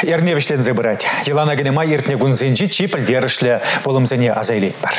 Ерневішлен зебірать. Елана генема ертіне күнзенжі чипілдерішлі болымзене азайлет бар.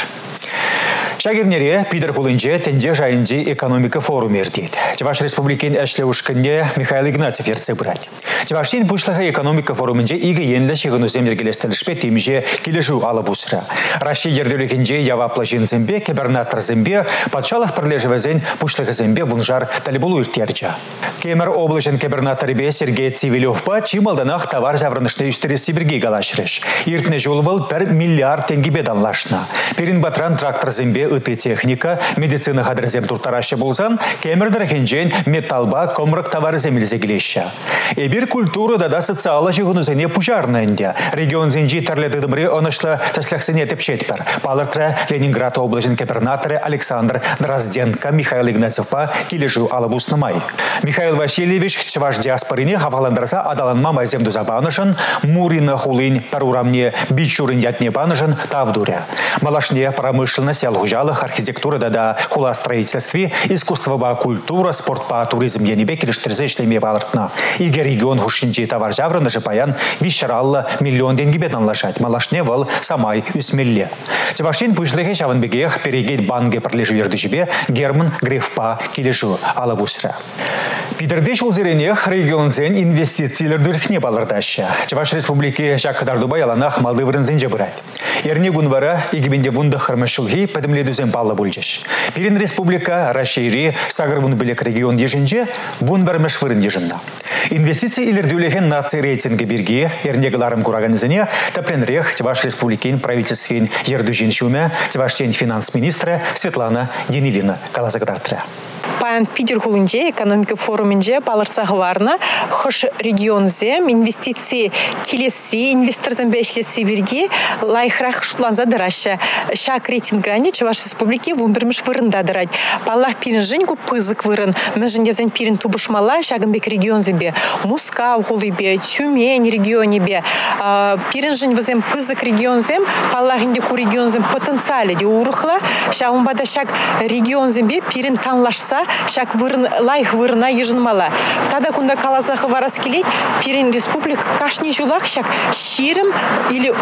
Шагернере Питер Кулынже тенде жайынжы экономика форум ердейді. Чеваш республикин әшлі ұшқынне Михаил Игнатьев ерце бұрад. Чеваштин бұшлығы экономика форумынже игі енлі шығыну земдергелестілішпе темеже кележу алы бұсыра. Раши ердеулікінже яваплы жинзембе, кебернатор зембе, патшалық бірлежівізен бұшлығы зембе бұнжар талибулу иртерча. Кемер облышын кебернаторбе Сергей Цивилевпа чималданақ товар заврынышны үстересі бірге галашырыш. Иртіне жолывыл 1 миллиард теңгебе данлашна. Перин батран трактор зембе ыты техника, медицина хадырзем туртарашы болсан, кемердір хенжен металба комрық товары земелзе келеші. Эбир культура дада социалы жығынызыне пужарнайынде. Регион зенжи тәрледідімре онышлы тәсләксіне тепшетпір. Палыртра Ленинград облажын кепернаторы Александр Дрозденко Михаил Игнатьевпа кележу алыбуснымай. Михаил Васильевич чываш диаспорине хаваландырса адаланма майземду забанышын, мурина хулын парурамне бичурын ятне банышын тавдуря. Малашне промышленность ялгужалых архитектура дада хула строительстве, искусство культура, спорт по туризм енебе келештерзе ишлеме балыртна. Иге регион хушинчи товар жаврыны жапаян вишаралла миллион денгебет анлашать. Малашне вал самай үсмелле. Чевашин пышлыхе шаванбегех перегейт банге пролежу ердышебе Герман Грефпа келешу алабусра. Питердеш улзеренех регион зен инвестициялар дөрхне балырдашы. Чеваш республики Шаккадардуба яланах малдывырын зен жабырать. Ерне гунвара игибенде бунда хармашылхи падымледузен балла бульжеш. Пирин республика Рашири сагырвун билек регион ежинже вун бармеш вырын ежинна. Инвестиции илердюлеген нации рейтинги бирги ернегаларым кураганызыне тапленрех Чеваш республикин правительствен ердужин шуме Чеваштен финанс министра Светлана Денилина каласагдартра. Паян Питер Кулынже экономика форумынже балырсағы варна хош регионзем инвестиции келесі инвесторзен бәшлесі бірге лайхрақ шутланза дырашы. Шак рейтинг грани Чеваш республики вумбірміш вырында дырать. Паллах пирин жын көп пызык вырын. Мәжіндезен пирин тубышмала шагынбек регионзебе. Мускав хулыбе, Тюмень регионебе. Пирин жын візем пызык регионзем, паллахынде ку регионзем потенциале де урыхла. Шагынбада шак регионзебе пирин танлашса шак лайх вырна ежынмала. Тада кунда калазахы варас келет, пирин республика кашни жулах шак ширим или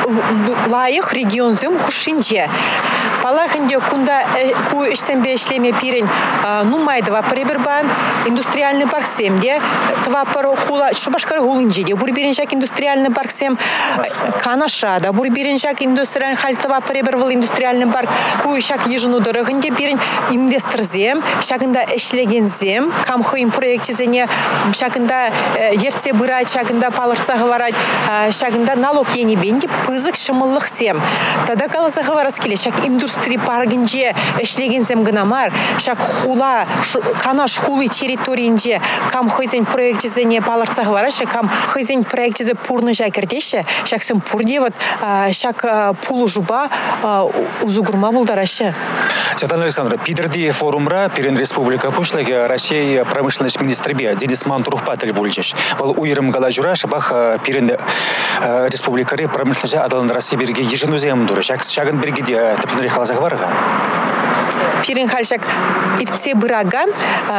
лайх регионзем хушинже. Палахынде кунда ку ішсембе ішлеме пирин нумайдыва прибербан индустриальный парк семде, това пару хула шубашкар хулынжеде, бурбирин шак индустриальный парк сем канашада, бурбирин шак индустриальный хальтова прибервал индустриальный парк, ку шак ежыну дырыгынде пирин инвестор зем, шагында эшлеген зем, камхыйм проектчизене, шагында ерце бырать, шагында палырцағы варать, шагында налог енебенде пызык шымыллық сем. Тада каласағы варас келе, шак индустрия паргынже эшлеген зем гынамар, шак хула, канаш хулы территориинже камхыйзен проектчизене палырцағы варать, шак камхыйзен проектчизе пурны жакердеше, шак сем пурде вот, шак пулу жуба узугурма булдарашы. Светлана Александровна, Питерди форумра Пирин республика пушлаге Россия промышленность министрбе Денис Мантурухпатель бульчеш. Вал уйрым галажура шабах Пирин республикари промышленность адалан Россия берге еженузем дура. Шаган бергеде тепленрих халазагварга. Пирин хальшак ирце быраган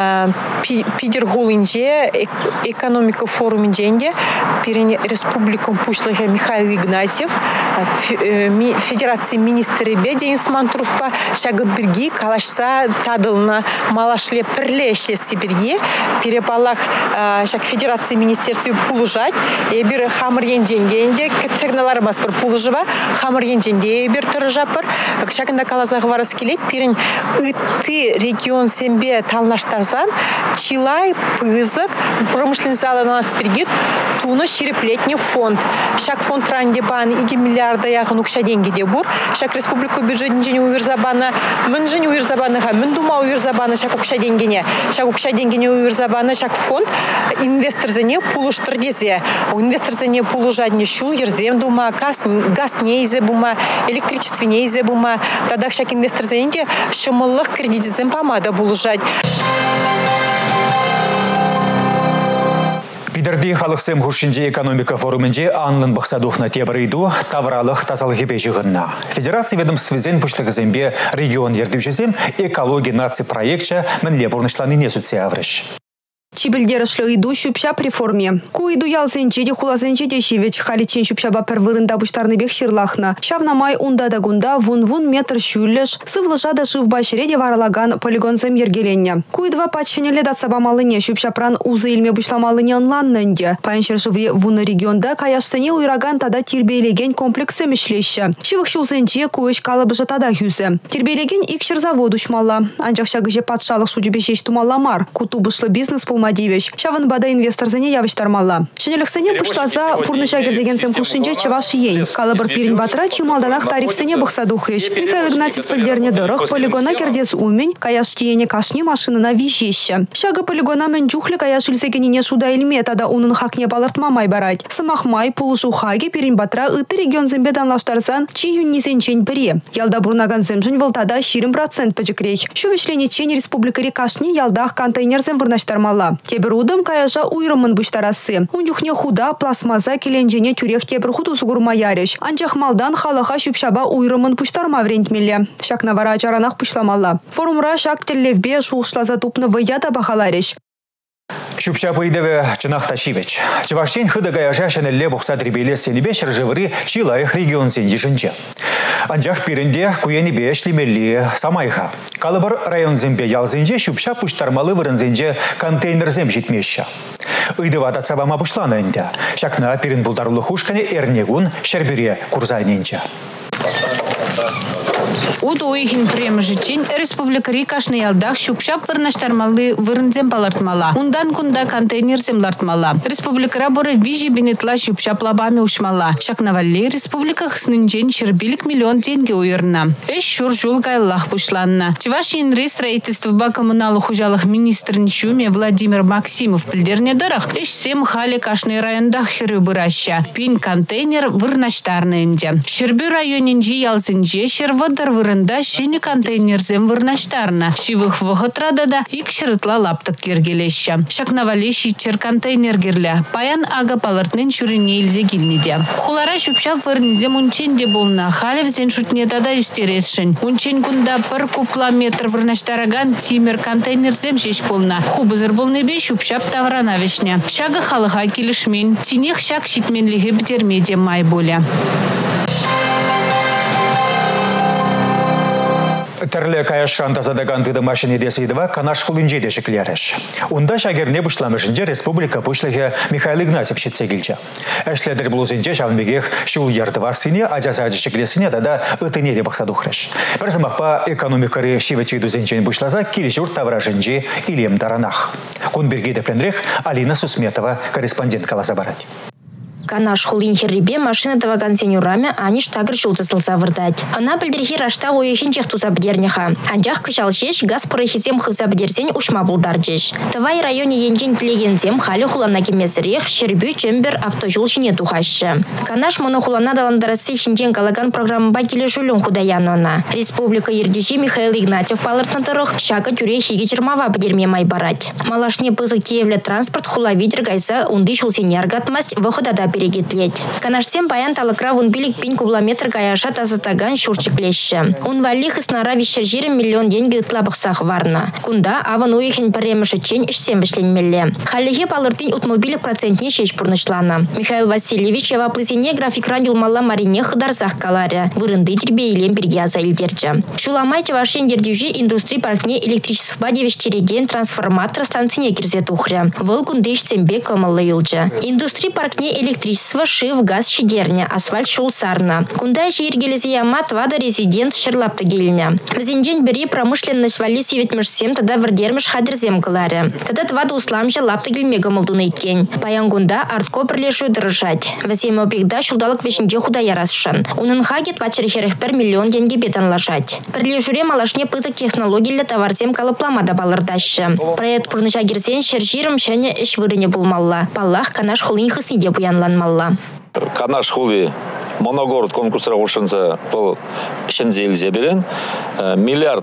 Питер Гулынже экономика форуминженде Пирин республикум пушлаге Михаил Игнатьев федерации министрбе Денис Мантурухпа шаган берги калашса тадылна малашле пірлеші Сибирге, перепалах шак федерации министерстве пулыжать, ебір хамыр енженгенде, кітсігналары баспыр пулыжыва, хамыр енженде ебір тұры жапыр, шакында калазағы варас келет, перін үтті регион сембе талнаштарзан, чилай пызык, промышленный заланар спиргет, туны ширеплетний фонд. Шак фонд рандебан 2 миллиарда яғын ұқша денгеде бұр, шак республика бюджетін жені уверзабана, мін жені уверзабаныға, мін дума уверзабаны шак ұқша денгене уверзабаны шак фонд инвестор зене пулыштыр дезе. Инвестор зене пулы жадне шул ерзем дума, газ нейзе бума, электричество нейзе бума, тадақ шак инвестор зенде шымылық кредитизм помада булы жад. Питерди халықсым хушинде экономика форумынде анлын бақсадухна тебірейду тавралық тазалығы бежігінна. Федерация ведомствезен пүшлігі зембе регион ердеушезем экология наци проектча мінле бұрнышланы не сүтсе аврыш. Чибельдерышлы иду шупша реформе. Ку иду ялзенче де хулазенче де шивеч халичен шупшаба первырында буштарны бек ширлахна. Шавнамай унда да гунда вун метр шюллеш, сывлыжада шив башреде варалаган полигон земергеленне. Ку идва патшенеле да цабамалыне шупшапран узы илме бушламалыне анланненде. Паяншершывре вуны регионда каяшсене уйраган тада тирбейлеген комплексы мишлеща. Шивых шулзенче куэш калабыжа тада хюзе. Тирбейлеген икшер завод ушмалла. Анчах гыже патшалық шуджубешеш тумалламар. Куту бышлы бизнес пулмадивеш. Шавын бада инвесторзене явыштармалла. Шенелексене пушлаза пурныша гердегенцем кушинче чеваш ейн. Калабыр пирин батра чималданах тарифсене бықса духреш. Михаил Игнатьев пілдерне дырық полигона кердес умень каяш тиене кашни машинына вижеща. Шага полигона мен джухле каяш илсегенине шуда илме тада унын хакне балыртмамай барать. Самахмай пулушу хаге пирин батра ыты регион зембедан лаштарсан чи юннисенчен пире. Ялда бурнаган земжин вылтада 4% пачекрей. Шувешлене чен республикари кашни ялдах контейнер земвырнаштармалла. Кебер удым каяжа уйрымын буштарасы. Унжухне худа пластмаза келенжене тюрех кебер худу сугурма яреш. Анчах малдан халаха шупшаба уйрымын пуштарма врентмеле. Шак навара чаранах пушламалла. Форумра шак теллевбе шулшлаза тупны вăята бахалареш. Шупша пойдеве чынахта шивеч. Чеваштен хыда гаяжа шенелле бухса трибелес сенебе шыржывыры чилаях регион сенжишінче. Анжах пиренде куенебе шлимелли самайха. Калыбыр район зембе ялзенже шупша пуштармалы вырынзенже контейнер зем житмеща. Ыйдыва татсабама пушланы энде. Шакна пирен булдарулы хушкане эрнегун шербере курзайненче. Уд уйхин премжичен республикари кашны ялдах шупшап вырнаштармалы вырынзем палартмала. Ундан кунда контейнерзем лартмала. Республикара боры вижи бенетла шупшап лабами ушмала. Шакнавалли республиках снынчен шербилик миллион тенге уйырна. Эш шур жул гайлах пушланна. Чевашин строительства коммуналу хужалых министр Нчуме Владимир Максимов пильдерне дырах. Эш сем хали кашны райондах хиры быраща. Пин контейнер вырнаштарны энде. Шерби районенжи ялзенже шервадар вырында шини контейнерзем вырнаштарна. Шивых вғытрадада ик шырытла лаптык кергелеща. Шакнавали шитчер контейнер герля. Паян ага палыртнен шүрине илзе келмеде. Хулара шупшап вырнезем унченде болна. Халевзен шутне тада юстересшін. Унчен кунда пір кубламетр вырнаштараган тимер контейнерзем шеш болна. Хубызыр болнебе шупшап таврана вешне. Шага халыға келішмен. Тинех шак шитменлігі бітермеде май боля. Терле каяшан тазадаган тыды машине десейдова канаш хулинже дешеклереш. Унда шагерне бушламышынже республика пушлыге Михаил Игнатьев шитсегилче. Эшледер блузинже шавнбегех шул ярдывасыне, аджазаджи шеклесыне дада ытынере бақсадухреш. Бір замақпа экономикари шивечей дузенчен бушлаза килишур тавражынже илем таранах. Кунберге депленрех Алина Сусметова, корреспондент Калазабарать. Канаш хулин херрибе машина таваган сенюраме они штагр шултысылса вырдать. Она пельдерхи рашта уехин чехту забдерняха. Анжах кышал шеш газ порохизем хывзабдерсен ушма булдарджеш. Тавай районе енжен тлегензем хали хулана кемесрех шербю чембер автожул шине тухаще. Канаш монохулана даландарасы шинжен калаган программа бакеле жулюн худаянона. Республика Ердюжи Михаил Игнатьев палыртнатырых шага тюре хиги чермава бдерме май барать. Малашне пызык Киевле транспорт хула видер гайса унды шулсеньяр гатмасть выходада перегетлеть. Канашсем паян талыкра вун билик пень кубламетр гаяша тазатаган шурчик леща. Он валих и снара вещер жирем миллион деньги тлабықсах варна. Кунда аван уехин паремыша чень ишсем вишлен Халихе палыртын утмылбилик процентне шеш пурнышлана. Михаил Васильевич ява плызене график радиулмалла марине хыдарзах каларе. Вырынды требе илем бергяза илдерча. Шуламай чавашен дердюжи индустрии паркне электричества девештереген трансформатор станцине кирзе тухря. Выл кундыш сембе кымылы юлча. Индустрии паркне электричества шив газ щедерня, асфальт шулсарна. Кундай ширгелезе ямат вада резидент шерлапта гельня. Взенжен бери промышленность вали севетмешсем тада вардермеш хадерзем каларе. Тада твада усламжа лапта гельмега молдуный кен. Паянгунда артко прилешу дыржать. Вазема обигда шулдалок вешенде худа ярасшан. Унын хагет вачерхерехпер миллион деньги бетан лажать. Прилешуре малашне пызык технологий для товарзем калаплама да балырдаща. Проект пурныша герзен шержирым шане эш вырыне булмалла. Паллах канаш хулин хысиде буянланмалла. Канаш хули моногород конкурсра ушынса был шензелзе берен миллиард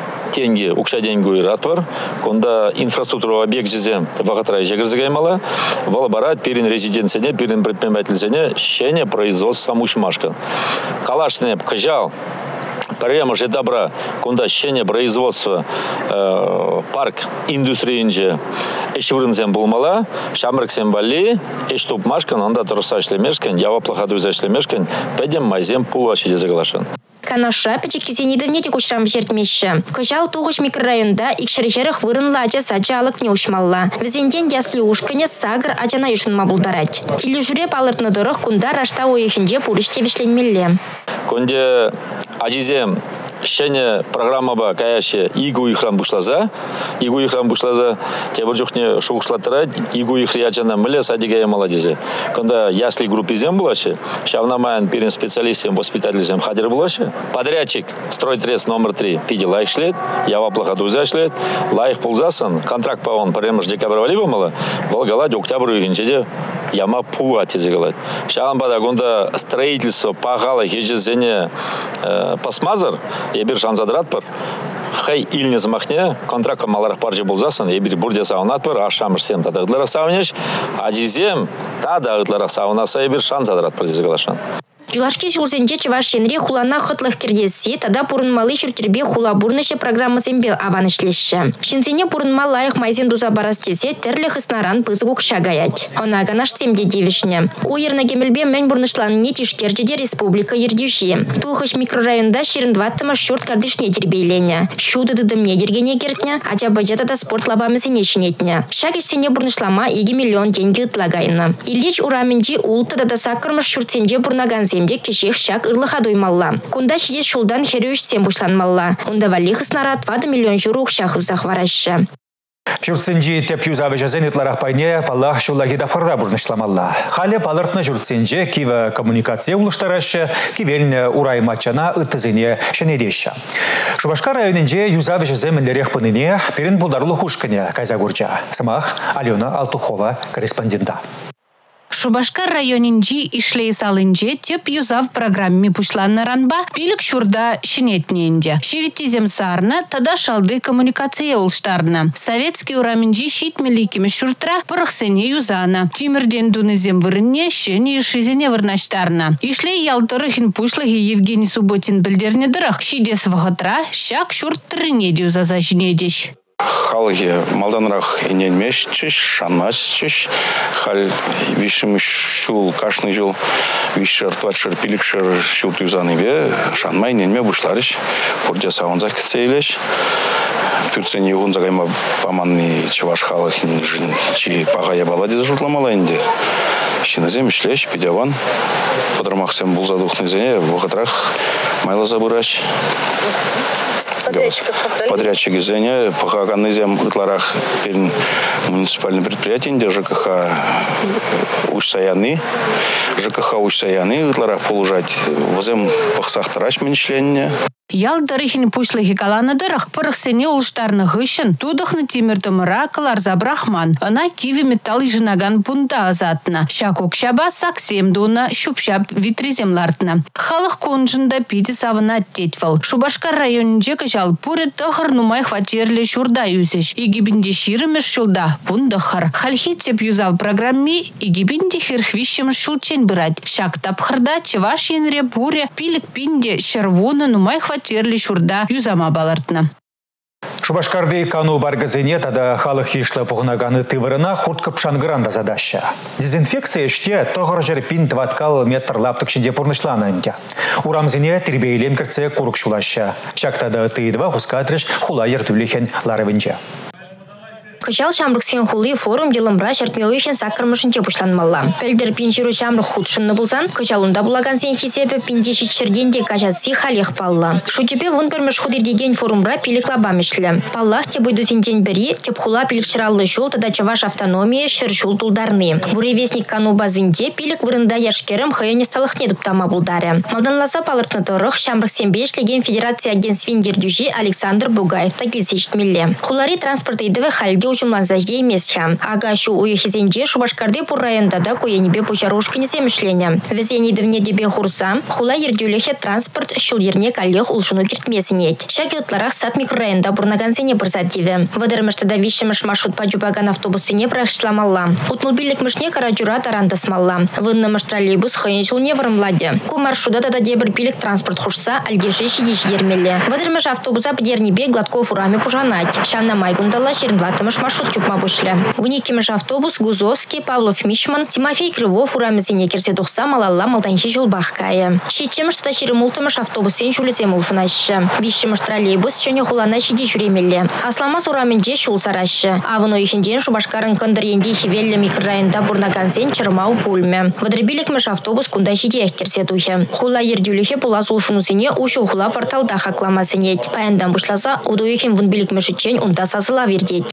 тенге укша деньги уйрат бар. Конда инфраструктура объект жезе вағатрай жегірзігаймала. Вала барат перин резиденцияне, перин предпринимательцияне шене производство самушмашка. Калашне кажал прямо же добра, кунда щене производства парк индустрии еще вырынзем булмала, шамраксем бали, и чтоб машкан, он да торса шлемешкан, я воплохаду за шлемешкан, пойдем майзем пулачи заглашен. Канаша печекисенидов не текущам жертмеща. Качал тугуш микрорайонда икшерихерах вырынла ача сачалык не ушмалла. Везенден ясли ушкане сагр ачана ишин мабулдарать. Тележуре палыртны дырых кунда рашта уехинде пуриште вишленмелле. Конде ажизем щене программа ба каяще игу ихрам бушлаза, те буржухне шугушлатырать, игу ихриячана мле садигая молодезе. Когда ясли группе зем булаше, шавнамаян перен специалистом воспитателем хадер булаше, подрядчик стройтрес номер 3 пиди лайх шлет, я воплохаду зашлет, лайх пулзасан, контракт по он паремш декабрь валиба мала, волгаладь октябрь югенчеде яма пулати загалать. Шавнамбада гонда строительство пагала хежезене посмазар, ебир шанзадрат пар, хай илне замахне, контракт маларах паржи булзасан, ебир бурде саунат пар, ашамр сем тада ытлара саунеш, адизем тада ытлара саунаса ебир шанзадрат пар загалашан. Юлашки сюлсенче чевашенре хулана хотлых кирдеси, тада пурынмалы шүртербе хула бурныше программа зембел аванышлеші. Шинсене пурынмалайық майзен дуза барастесе терліх ыснаран пызыгук шагаять. Она ганаш семде девишне. Уерна гемельбе мен бурнышлан не тишкерчеде республика ердюши. Тухыш микрорайонда шеріндваттыма шүрт кардышне тербейлене. Шуды дыдымне ергене кертне, ача баджетада спорт лабамысы нешінетне. Шагешсене бурнышлама иги миллион деньги ытлагайны. Ильич ураменджи улты дада сакырмыш шүртсенже бурнаган земде кешех шак ырлыха доймалла. Кунда шиде шулдан херюш сем бушланмалла. Унда валих снарад 2 миллион журук шахов захвараща. Журтсенжи теп юзавы жазен итларах пайне паллах шуллаги дафарда бурнышламалла. Халі палыртны журтсенже кива коммуникация улыштарашы, кивеліне ураймачана ыттызыне шенедеші. Шубашкар районынже юзавы жазен мінлерек пыныне перін бұлдарулы хушкіне кайза гурджа. Самах Алена Алтухова, корреспондента. Шубашкар районинжи ишлей салынже теп юзав программе пушланна ранба пилік шурда шинетненде. Шевитизем сарна тада шалды коммуникация улштарна. Советский ураменжи шитмеликими шуртра пырықсене юзана. Тимирден дунызем вырынне шене ишизене вырнаштарна. Ишлей ялтырыхин пушлығы Евгений Субботин білдерне дырық. Шидес вғытра шак шурт тырыне дюзаза жинедеш. Халги малданрах иненмеш чиш, шанмас чиш, хал вишим шул кашный жыл, вишер тватшер пиликшер шул тюзаны бе, шанмай иненме бушларыш, порде саунзак кцейлеш. Пюрцени югун загайма паманный чеваш халах чи пагая балади зажутламала инде. Шиназем ишлеш, пидяван, подрамахсем булзадухный зене, вахатрах майла забыраш. Подрядчик изене, пахаганный зем ытларах муниципальный предприятие, где ЖКХ Ушсаяны, ытларах полужать, возем пахсахтараш меньшленне. Ялдарыхин пушлығы каланы дырық пырықсене улыштарны ғышын тудықны темірдіміра кылар забрахман. Она киви металл жинаган бунда азатна. Шакук шаба саксем дуна шупшап витризем лартна. Халық конжында пиди савына тетвал. Шубашкар районынже кыжал пуры тұғыр нумай хватерлі шурда юзеш. Игибінде ширымеш шулда бундахар. Хальхит теп юзав программе игибінде хирхвищем шулчен бырать. Шак тапхырда чеваш енре пуре пилік пинде шервуны нумай хватерлі терли шурда юзама балартна. Шубашкарды кану баргазыне тада халық ишлы пұғынағаны тывырына хуртка пшангыранда задаща. Дезинфекция іште тоғыр жерпин тваткал метр лаптық шінде пұрнышланы әнде. Урамзыне тербейлем кірце курық шулаща. Шактада тыйдва хускатрыш хула ертулихен ларывынча. Кычал шамрыксен хулы форум делымбра шертмеуешен сакырмышынче пушланмалла. Пелдер пинчиру шамрык худшынны булсан, кычалунда булаган сен хисепе пиндеші черденде кажатси халех палла. Шучепе вон пермеш худырдеген форумбра пилик лабамешлі. Паллах те бойду сентен бери, теп хула пилик шыраллы шул, тада чаваш автономия шыршул тулдарны. Буревестник кану базынде пилик вырында яшкерім хайоне сталықне дуптама булдаре. Малданласа палыртны тұрық шамрыксен бешлеген Федерация агентствен дердюжи Александр Бугаев тагилсешт милле. Хулари транспорт идывы халге учумланса ждеймесхе. Ага шу уехизенже Шубашкарды пур районда да коенебе пучарушкине семешлене. Везени дывне дебе хурса, хула ердюлехе транспорт шул ерне каллех улшуну киртмесинет. Шагетларах сад микрорайонда бурнагансене бурсативе. Выдырмышта вишемыш маршрут паджубаган автобусыне прахшламалла. Утмулбилик мышне караджура тарантасмалла. Выннымыш троллейбус хыйынчул не вырымладе. Ку маршрута да дебір билик транспорт хушса альгеши шидиш ермелле. Выдырмыш автобуса бдернебе гладков урами пужанать. Шамна майгундала шеринглатымыш маршрут чупма бушле. Вникимыш автобус Гузовский, Павлов Мишман, Тимофей Крывов урамызене керсе тухса малалла малтанхи жулбахкая. Шитчемыш та шеремултымыш автобусен шулесем улшунашы. Вишемыш троллейбус шене хулана шиди жүремелле. Асламас ураменде шул сарашы. Авыно ихенден Шубашкарын кондыренде хивелле микрорайонда бурнагансен чырмау пульме. Выдребиликмыш автобус кунда шиди керсе тухе. Хула ердюлихе пулас улшунусене ушу хула порталда хакламасынет. Паяндан бушласа удуехен вунбиликмышычен унда сазыла вердет.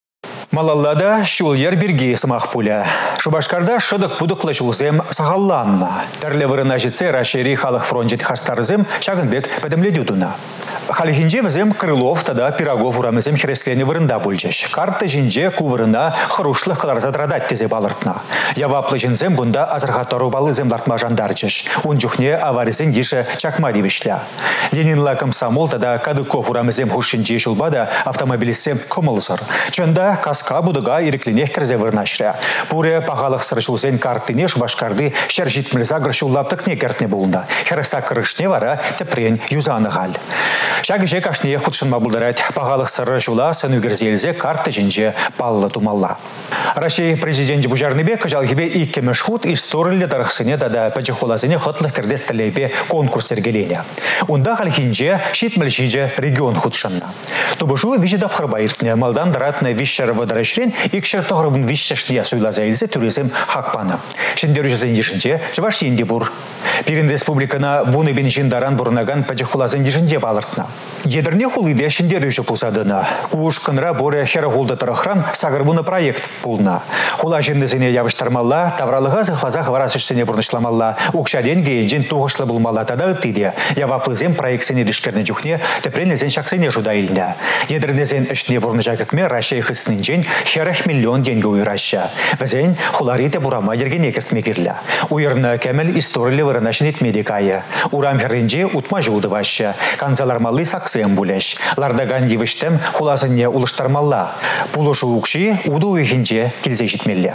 Малаллада шул ер бирге сымақ пуля. Шубашкарда шыдық пудықлы шулзем сағалланна. Тәрлі вырына жетсе Рашери халық фронтет хастарызем Шагынбек пәдімледюдуна. Халихинже візем Крылов тада Пирогов урамызем хереслені вырында бүлжеш. Карты жинже кувырына хырушлық қыларза драдат тезе балыртна. Яваплы жинзем бұнда азырғаттару балызем лартма жандарчеш. Унжухне аваризен еші чакма девішля. Ленинла комсомол тада Кадыков урамызем хушинже шулбада автомобилисем кымылзыр. Чында каска будыга ирекленех кірзе вырнашря. Пуре пағалық сырышулзен картыне Шубашкарды шер житмілза грышуллаптық не кертне болында. Херса кырышне вара тепрен юзаны ғал. Шагыше кашне худшынма бұлдарат пағалық сырышула сынугерзелзе карты жинже паллы тумалла. Россия президенті Бужарныбек жалгибе иккемеш худ историллі дарықсыне дада пәчіхулазыне хытлық кірдестілейбе конкурс сергелене. Унда халхинже шитмілшиже регион худшынна. Тубышу вижедап хырбайыртне малдан даратны вишшер водорашрен икшер тоғырбын вишшешния суйлазайлзе туризм хакпаны. Шендеру жезендешінже Чуваш Ендебур. Пирин республикана вуны бен жиндаран бурнаган пәчіхулазын дешінже балыртна. Едірне хулыде шендеруші пулсадына. Куышқынра боре херағулды тұрықран сағырбуны проект пулна. Хула жендесіне явыштармалла, тавралыға зықлазақ варасышсене бұрнышламалла, ұқшаден гейінжен туғышлы бұлмалла тада үттейде. Яваплызем проектсене дешкерне жүхне, тепренлезен шақсене жудайліне. Едірнезен ішне бұрны жакетме Рашай хыснынжен херах миллион деньги уйраща. Візен хуларите бурама ергене кертмегерлі. Уйырны кәміл историлі вырынашын етмедекайы. Урам херінже утма жулды ваща. Канзалармалы сақсыем бұлеш. Лардаган девіштем хуласыне улыштармалла. Пулышу ұқши уду үйхінже келзе жетмелі.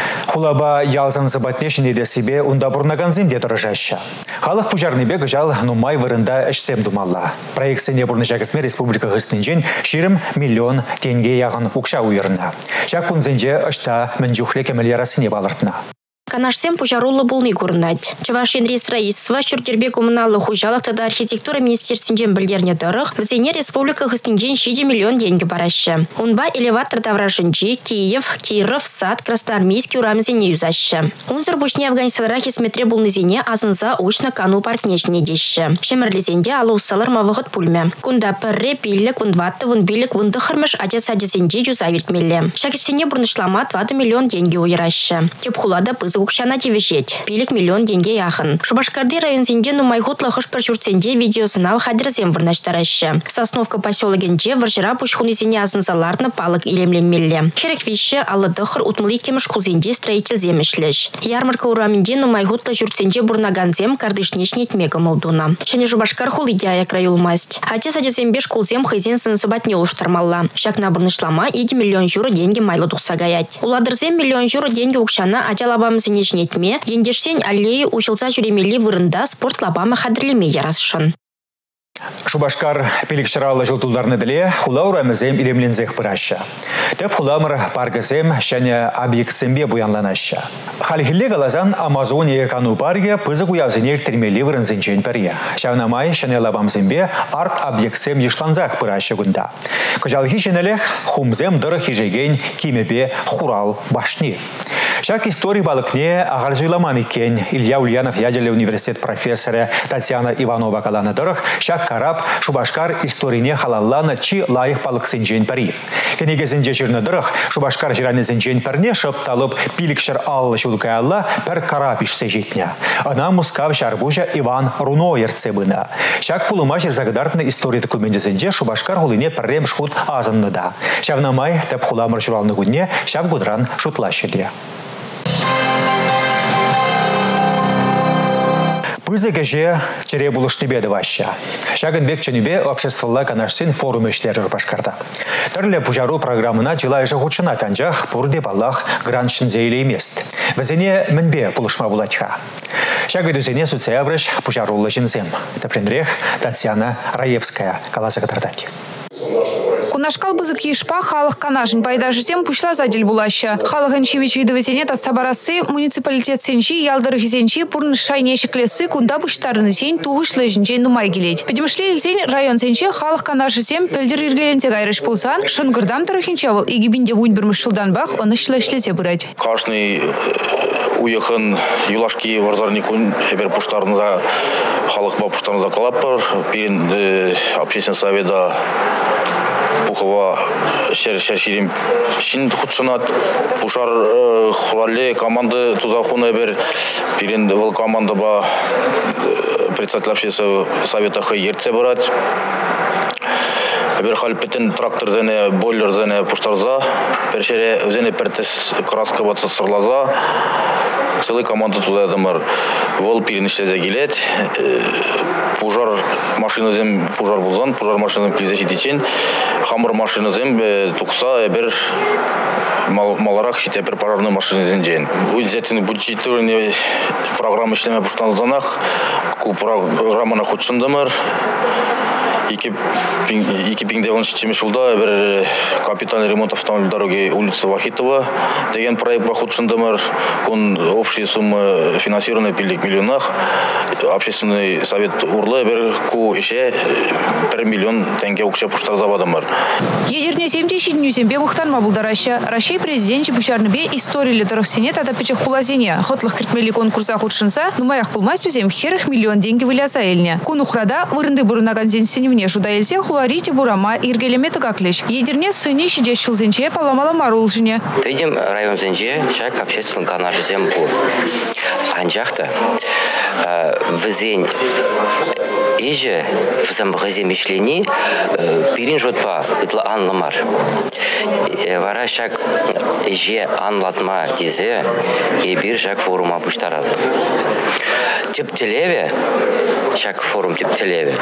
Хулаба ялзан зыбатнешіне де себе унда бурнаганзым де тұрыжаща. Халық пужарныбе гыжал нумай вырында ішсем думалла. Проектсене бурны жакетме республика ғыстынжен 20 миллион тенге яғын ұқша уйырына. Жак күнзенже ұшта мінжухле кемел ярасыне балыртына. Канашсем пужарулы булны көрінат. Чувашин рейстраиства Чуртербе коммуналы хужалық тада архитектура министерствен білдерне дұрық, візене республика ғыстынжен 6 миллион деньги барашы. Унба элеватор таврашынжи Киев, Киров, Сад, Красноармейский урамзене юзашы. Унзыр бушне Афганистанра хесметре булнызене азынза учна кану партнешіне деші. Шемірлезенде алы ұсалар мавығыт пульме. Кунда пірре, пиллік, вунватты, вунбилік, вундықырмыш адя-садезенде юза вертмелі. Шакесене бұрнышлама 20 миллион деньги уйрашы. Теп хулада пызы укшана тевешет. 5 миллион деньги яхын. Шубашкарды районзенде нумайхутла хышпыр журтсенде видеосына хадырзем вырнаштарашы. Сосновка поселогенде варжыра пушхунызене азынзаларны палық илемленмелі. Херек виші алыдықыр утмылы кеміш кулзенде строитель земешлеш. Ярмарка ураменде нумайхутла журтсенде бурнаганзем кардышнешне етмегі молдуна. Шәне Шубашкар хулидяя краюлмасть. Хатя садезембеш кулзем хайзен сынсыбатне улыштармалла. Шакна бурнышлама 2 миллион журы деньги майлы тухса гаять. Уладырзем миллион журы деньги укшана ачалабамыз нечнетме, ендешсен аллеи ушылса жүремели вырында спорт лабама хадрлеме ярасшын. Шубашкар пелікшіралы жылтулдарны діле хула урамызем илемлензех бұрашы. Теп хуламыр паргызем шәне объектсембе буянланашы. Халихилле галазан Амазония кану парге пызык уявзенер термели вырынзенчен пәрге. Шавнамай шәне лабамзембе арт объектсем ешланзақ бұрашы гунда. Кыжалхи шенелех хумзем дыры хижеген кимепе хурал башни. Шак истории балыкне агарзуйламан икен Илья Ульянов ядерный университет профессоры Татьяна Иванова каланы дырых шак карап Шубашкар историне халалланы чи лайық балык сенжен пари. Кенегезінде жүрні дырых Шубашкар жираны сенжен парне шыпталып пилікшір аллы шулкаялла пір карап ішсе жетіне. Ана мускав шарбужа Иван Руно ерцебына. Шак пулыма жерзагадартны история документесінде Шубашкар хулыне піррем шхут азынны да. Шавнамай тәп хуламыр журалны күнне шав гудран шутлашыды. Пызыгеже чере булышны беді ваща. Шагынбек ченебе обществолла канашсын форум ешлері Шубашкарда. Түрлі пужару программына жылай жығучына танжақ бұрде баллах граншын зейлі емест. Візіне мінбе пулышма булачха. Шагы дүзіне суцеяврыш пужарулы жынзем. Тәпренрех Татьяна Раевская каласы катардать. Кунашкал бызык ешпа халық канашын пайда житем пушла задель булаща. Халығын чевичвиді везене тастабарасы муниципалитет сенчи, ялдыры хизенчи, пурны шайнеші клесы кунда пуштарыны сень туғышлы жінчен нумай келет. Педемішле елсен район сенчи халық канашы сем пөлдір иргеленте гайрыш пулсан, шынгырдам тарахинчавыл игибінде вуньбірміш жылдан бақ, оны шлешлете бұрад. Кашный уехан юлашки варзарни кун эбер пуштарныза халық ба пуштарныза қалаппыр. Пирин общественный совета Пухова шерширим шин худшанат пушар хвале команды тузахуна бер пирин вол команда ба председатель общественного совета ерце брать бер халпетен трактор зене бойлер зене пуштарза першере зене пертес краска баца сырлаза целый команда туда дамар вол пириниште загилет пожар машина зем пожар бузан пожар машина килзеши дичен хамыр машина зем тукса бер маларак шите бер пожарный машина зенжен уйзетин буджетурне программа ишлеме буштанзанах ку программаны хутшындымыр Iki пингдевон шичемеш жылда бір капитальный ремонт автомобиль дороги улица Вахитова деген проект бахутшындымыр кон общая сумма финансирования 5 миллионах общественный совет урлы бір ку ише 1 миллион тенге укша пуштарзавадымыр. Едерне 70 нюзембе мухтан мабулдараща Россия президенчи пучарныбе истории дорогсене тада пече хулазине хотлых киртмели конкурса худшинса нумаях пулмайствезем херых миллион деньги выляса эльне. Кун ухрада вырынды бурынаган зенсеневне жуда эльсе хуларите бурама иргелеметы гаклеш. Едерне сыне шиде шулзенче паламала марулжине. Видим район зенче шак общественный канал зембу. Анжахта везень иже в замбазе мишлени пирин жотпа итла анламар. Вара шак иже анлатма дизе и бир шак форума пуштарат. Тип телеве шак форум тип телеве.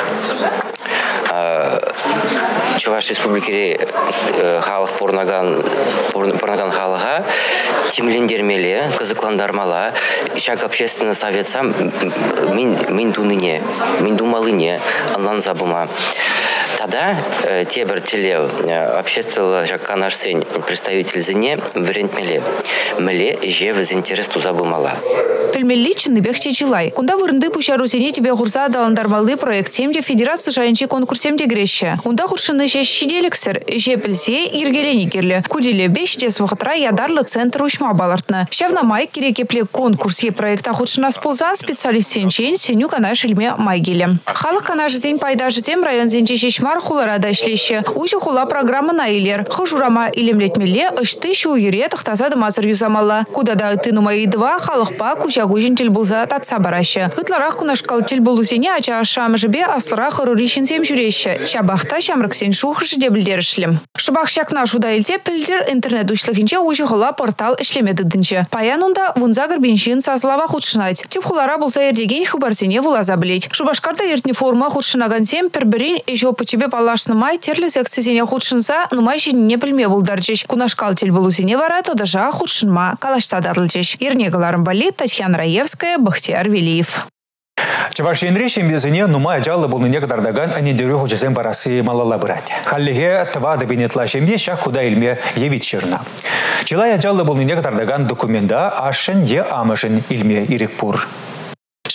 Чуваш республики халық порнаган халыға темлендермеле, кызыкландармала, шак общественный совет сам мин дуныне, мин думалыне, анлан забыма. Тогда те бір теле общественного канаш сень представитель зене врентмеле. Меле же в интерес туза бумала. Пельмелли чынныбек жилай. Кунда вырынды пушару зене тебе гурза даландармалы проект семде федерация жайынчы конкурсемде греща. Унда хуршыны же шиделексер, же пельсе иргелени керле. Кудиле 5 дес вахтра ядарлы центр ушма балартна. Шавна май кирекепле конкурс е проекта хуршына сползан специалист сенчен сеню канаш ильме майгеле. Халық канаш зень пайда житем район зенче шешмар хуларада ишлеще. Уши хула программа на илер. Хожурама илемлетмеле ышты шул юре тахтазады мазыр юзамала. Кудада тыну мои два халықпа кучагужин телбулза татса бараща. Хытларах кунашкал телбулузене ача ашам жебе асларах руришин сем жүреща. Шабахта шамрыксен шухрышы дебілдерішлем. Шыбах шакна шуда илсе пілдер интернет учлыхинче уши хула портал ишлемеді дынче. Паянунда вунзагыр беншин сазлава худшынать. Тип хулара булса ердеген хыбарсене вулаза білет. Шубашкарда ертне форма худшынаган сем перберин ешо по тебе палашны май терлі секцизене худшынса нумай не пілме булдарчеш. Кунашкал телбулузене вара тодажа худшынма калашта дарлчеш. Ернегаларым балет Татьяна Раевская, Бахтияр Велиев. Чаваш енрешем безіне нумай жалы бұлны некдардаган әнедері хұжызен барасы малала бұрад. Халлиге тыва дабинетла жемде шақ худа илме евитшерна. Чилая жалы бұлны некдардаган документа ашын е амышын илме ирекпур.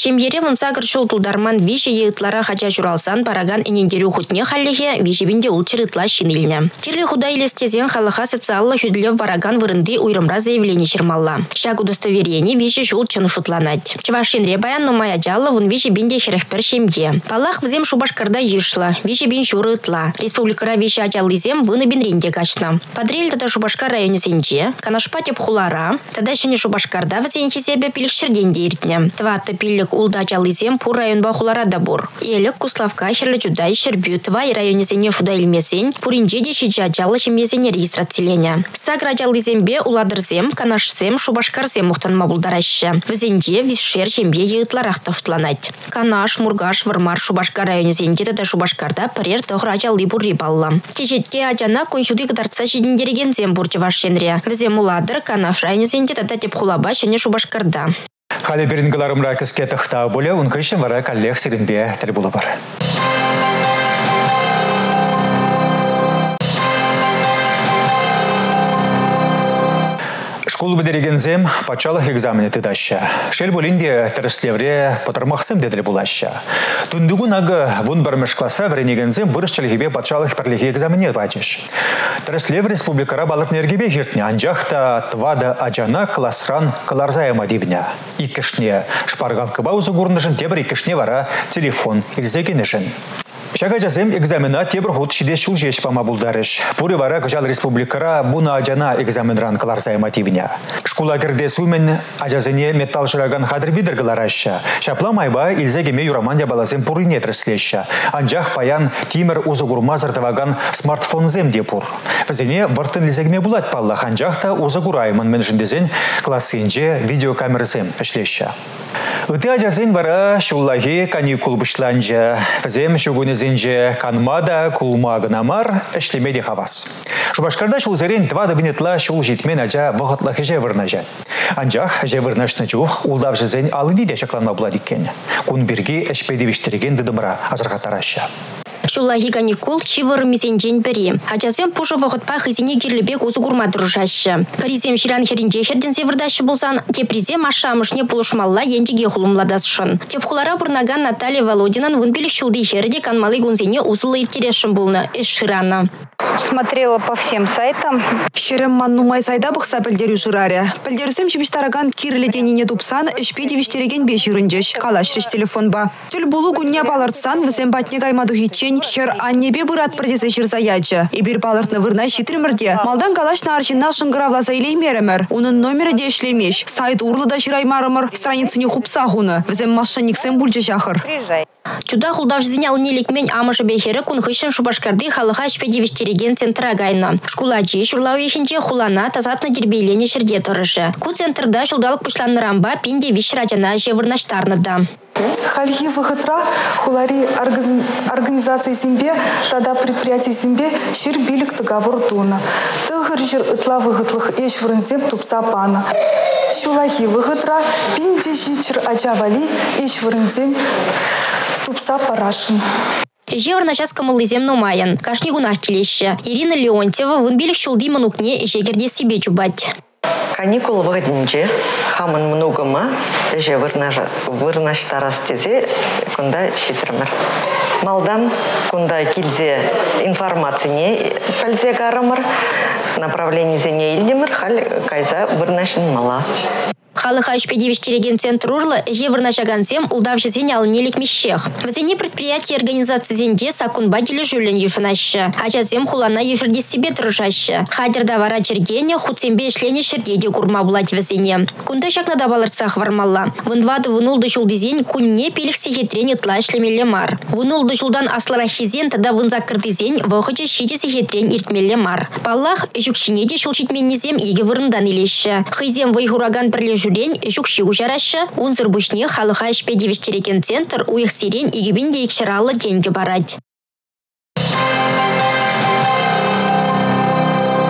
Шемьере вынса кырчыл тулдарман виші еғытлара хача журалсан параган энендеру хутне халлеге вишебінде улчырытла шинилне. Тирлі худа елестезен халыха социаллы хүділев параган вырынды уйрымра заявление шермалла. Шак удостоверение виші жул чын шутланать. Чавашинре баян нумая джалла вун вишебінде херехпер шемье. Палах взем Шубашкарда ешла, вишебин шурытла. Республикара виші ачаллызем выны бенринде качна. Подрель тада Шубашкар районе сенче, канашпа теп хулара, тада шене Шубашкарда взенче себе пиликшерденде иртне. Тватта пиллик улда ачаллызем пур районба хулара дабур. Елек Куславка херлі жудай шербю твай районе сене шуда илмесен, пуринже де шича ачаллы шемьесене регистратселене. Сагра ачаллызембе уладырзем, канашсем, Шубашкарзем мухтанма булдараща. Взенче висшер шемье еғытларақта шутланать. Канаш, Мургаш, Вармар, Шубашкар районе сенче тада Шубашкарда парер тохра ачаллы бурри балла. Тежетке ачана кончуды кадарца шидиндереген зем бурчы вашшенре. Взем уладыр, канаш районе сенче тада теп хулаба шене Шубашкарда. Халі берінгіларымра кіске тұқта боле, ұнқышын вара коллег сиренбе тілі болы бар. Школу бедерегензем пачалық экзамене тыдаща. Шел болинде тәріслевре потармақсым деділі болаща. Тундугун ағы вун бармеш класса вренегензем вырышчалығыбе пачалық парлығы экзамене бачыш. Тәріслев республикара балықнергебе жертне анжақта твада ажана классран каларзайма дивня. Икішне шпарган кыбаузы гурнышын тебір икішне вара телефон илзегенішін. Шага жазем экзамена тебір худ шиде шул жешпама булдарыш. Пуры вара кажал республикара буна ажана экзаменран каларзай мотивня. Школа керде сумен ажазене металл шыраган хадыр видер галараща. Шапла майба илзегеме юрамандя балазем пурыне треслеща. Анжах паян тимер узы гурмазыр таваган смартфонзем депур. Вазене вартын илзегеме булат палла ханжахта узы гураймын меншіндезен классынже видеокамерзем эшлеща. Ыты ажазен вара шуллахи каникул бышланжа. Вазем шугунезенже канмада кулмагынамар эшлемеде хавас. Шубашкарда шулзерен твада бинетла шул житмен ажа вағытлахи жевырнажа. Анжах жевырнашны чух улдав жезен алыни де шакланма буладиккен. Кун бирги эшпедивиштереген дыдымра азырғатараща. Шуллахи каникул чивыр мизенжен бери. Ачасем пуша вағытпа хызине кирлебек узы гурма дұрышашы. Паризем ширан херінже херден севырдашы болсан, тепризем ашамышне пулышмалла ендеге хулымладасшын. Тепхулара бұрнаган Наталья Володинан вынбелік шулды херде канмалы гунзене узылы иртерешін болны, эш ширана. Смотрела по всем сайтам. Херем маннумай сайда бұқса пілдерю жыраре. Пілдерусем чебіштараган кирлі деніне дупсан, эшпеде виштереген бешірінжеш, калашреш телефон ба. Түл бұлу гүнне балыртсан, візем батне гаймаду хитчен, хер аннебе бұрат бірдесе жырзаяджы. Ибір балыртны вырна шитримірде. Малдан калашна аршинна шыңғыравла заилеймеремер. Унын номері де ішлемеш. Сайт урлы да жыраймарымыр. Страницыне хупса хуны. Візем машинниксен бүлжі жахыр. Чуда хулдав зинял нелекмен амышы бехері күн хышын Шубашкарды халыға эшпеде виштереген центра гайна. Шкулачи шурлау ехінче хулана тазатны дербейлене шерде тұрышы. Ку центрда шулдалық пышланны рамба пенде вишрачана жевырнаштарныда. Хальхи выхытра хулари организации зембе, тогда предприятие зембе шир билик договор туна. Тыгыр жир ытла выхытлых еш врынзем тупса пана. Шулахи выхытра пинде жичер ачавали еш врынзем тупса парашин. Жевр на час камылызем номаян. Кашни гунах келеші. Ирина Леонтьева вынбелік шулды манукне ежегерде себе чубать. Каникулы вғадинже, хамын многыма, же вырнаштарас тезе, кунда шитірмір. Малдан кунда килзе информацияне пәлзе гарымыр, направление зене илдемір, хал кайза вырнашын мала. Халыха эшпедивиштереген центр урлы жевырнашагансем улдав жезен алынелік мещех. Вазене предприятие организации зенде сакунба келі жүлін ешунашы. Ачазем хулана ешірде себе тұрышашы. Хадерда вара чергене худсембе ешлене шергеде курма булать вазене. Кунда шакнада балырцах вармалла. Вынвады вынулды жулдызен кунне пелік сехетрен ытла ішлемелі мар. Вынулды жулдан аслара хизен тада вынзакырдызен вғычы шиче сехетрен иртмелі мар. Паллах жүкшинеде шулчитменнезем еге вырындан илеші. Хызем вайхураган бірле жүрен жүкші ұжарашы, унзыр бұшне халыға эшпедивиштереген центр уйық сирен егебінде екшіралы денгі барад.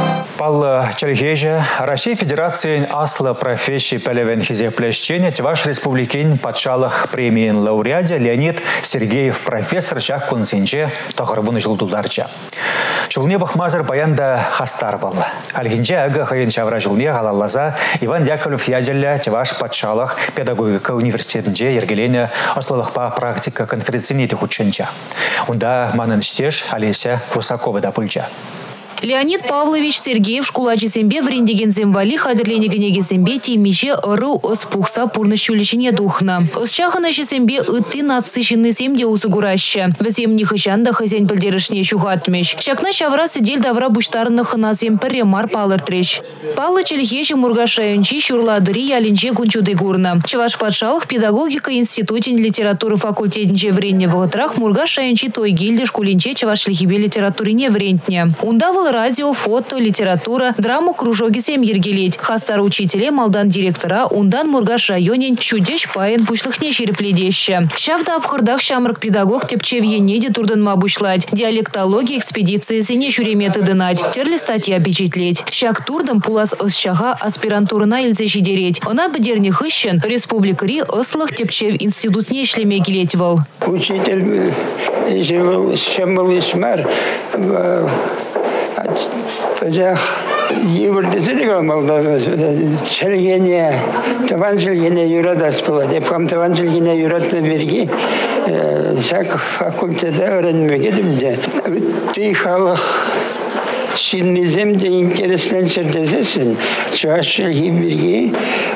Пал Челгеже, Россия Федерация Асла профессии пелевен хизеплещения Чуваш Республикин подшалах премии лауреате Леонид Сергеев профессор Шах Кунсинче Тохарвуны Жылдулдарча. Чулне Бахмазар баянда хастарвал. Альгинче ага хайын шавра жулне галаллаза Иван Яковлев ядерля Чуваш подшалах педагогика университетінде ергелене аслалықпа практика конференцийнеті худшынча. Унда манын штеш Олеся Русакова да пульча. Леонид Павлович Сергеев школачы зембе врендеген земвали хадерленегенеге зембе теймеше ыру ыспухса пурнышулечине духна. Ысчаханаши зембе ытты нацищенный земде усугураща. Везем нихышанда хозяин пылдерышне шухатмеш. Шакна шавра сидель давра буштарных на зем перемар палыртреш. Палы челхеши мургашаючи шурладыри ялинче гунчуды гурна. Чуваш подшалых педагогика институтин литературы факультетинче вренне вагытрах мургашаючи той гильдеш кулинче чуваш лихибе литературине врентне. Ундавал радио, фото, литература, драму кружоги сем ергелеть. Хастар учителе, малдан директора, ундан мургаш районен, чудеш паен пушлыхне черепледеще. Шавда обхордах шамрак педагог тепчев енеде турданма бушлать. Диалектология экспедиции зене шуреметы дынать. Терли статья печатлеть. Шак турдам пулас ысшага аспирантурына илзе шидереть. Она бедерних ищен, республикари ыслых тепчев институтне шлемегелеть вал. Учитель шамал ишмар Пожах Евродесятый малда шелгене таван шелгене юрадас было. Депкам таван шелгене юрадна берги. Шак факультета öğrenmegedimde. Ты халах Шинниземде интересленчердесесин. Чуваш шелги берги.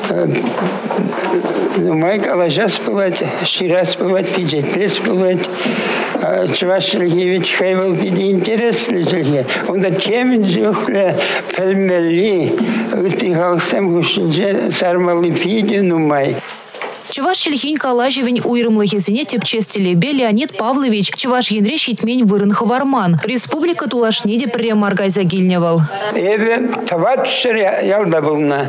Май калажас бывает, ширас бывает, пиджетлес бывает. Чуваш шелги ведь хайвал пиди интересли шелги. Он да чемин жухля пельмели. Ты халсам гушинже сармалы пиди нумай. Чуваш шельхинь калажевень уйрымлыхезине тепчестелебе Леонид Павлович Чуваш енре щитмень вырын хаварман. Республика тулашниде премаргай загильневал. Эбе таватшер ялда булна.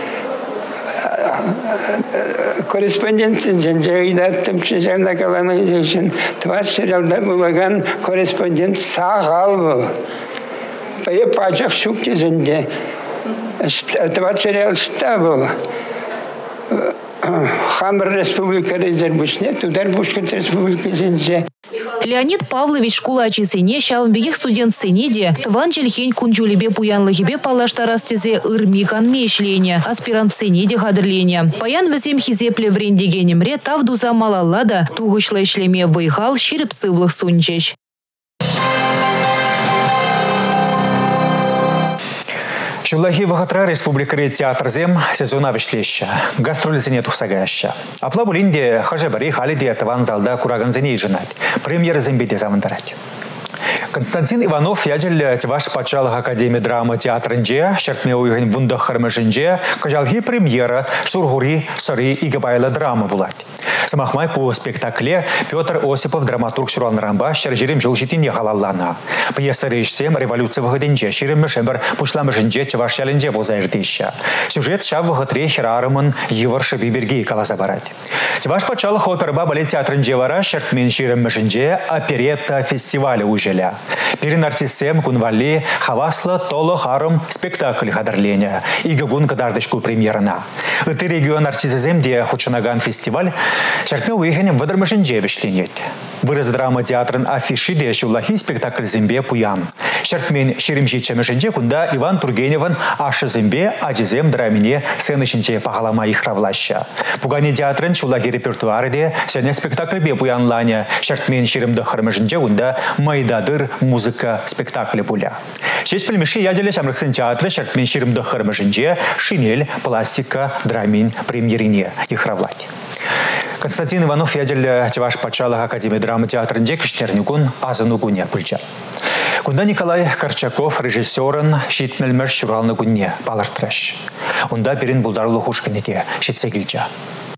Корреспондентин жайдаттым чежанда каланы жешин таватшер ялда булаган корреспондент сағалбы. Пае пачак шук кезінде. Таватшер ялшта бұл. Хамр республика резервушне, тудар бушкет республика зенже. Леонид Павлович школачы сене, шалымбегих студент сенеде, тван челхень кунчулебе пуянлыхебе палаштарастезе ырмикан мешлене, аспирант сенеде хадырлене. Паян везем хизепле врендегенемре тавдуза малаллада, тугышлы шлеме выйхал ширып сывлых сунчеш. Шулахи вахатра республикари театрзем сезона вишлеща. Гастролизине тухсагаща. Апла булинде хажабари халиде таван залда кураганзине женать. Премьера зембеде замандарать. Константин Иванов ядел Чуваш подшалых Академии драмы театрынже, шертме уйган вундах хармышынже, кажалги премьера Сургури, Сары и Габайла драмы булать. Самахмай по спектакле Петр Осипов драматург Шуран Рамба шаржирим жылшитине халаллана. Пьеса режиссем революция выходенже, ширим мешембер пушламышынже Чуваш ялинже бозайрдища. Сюжет шав выходре херарымын еваршы биберги калазабарать. Чуваш подшалых оперба балет театрынже вара шертмен ширим мешенже оперетта фестиваля ужеля. Перен артистем кунвали хавасла толо харым спектакль хадарления и гагун кадардышку премьерна. Это регион артистизем, где хучанаган фестиваль шартме уеханем выдрамышынже бешленет. Выраз драма театрын афиши де шулахи спектакль зембе пуян. Шартмен ширимжи чемешенже кунда Иван Тургеневан ашы зембе аджизем драмине сценышынче пахалама ихравлаща. Пугане театрын шулахи репертуары де сене спектакль бе пуянланя. Шартмен ширимды хармышынче кунда майдадыр музыка спектакля пуля. Шесть пельмеши яделе шамрыксын театры шартмен ширимды хармышынче шинель, пластика, драмин премьерине ихравлать. Константин Иванов ядел Чуваш подшалых Академии драмы театрынже киштернюкун азынугуне пульча. Кунда Николай Корчаков режиссерын щитмельмер шуралны гунне палыртраш. Унда перин булдарлы хушканете щитсегилча.